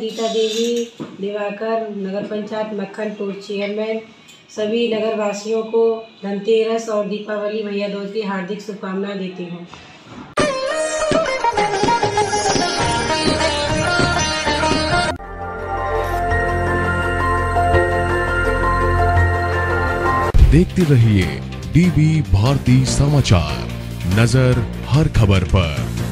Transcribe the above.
Sangeeta Devi, Diwakar, Nagar Panchayat Makhanpur chairman, सभी नगर वासियों को धनतेरस और दीपावली भैया दूज की हार्दिक शुभकामनाएं देती हूँ। देखते रहिए डीबी भारती समाचार, नजर हर खबर पर।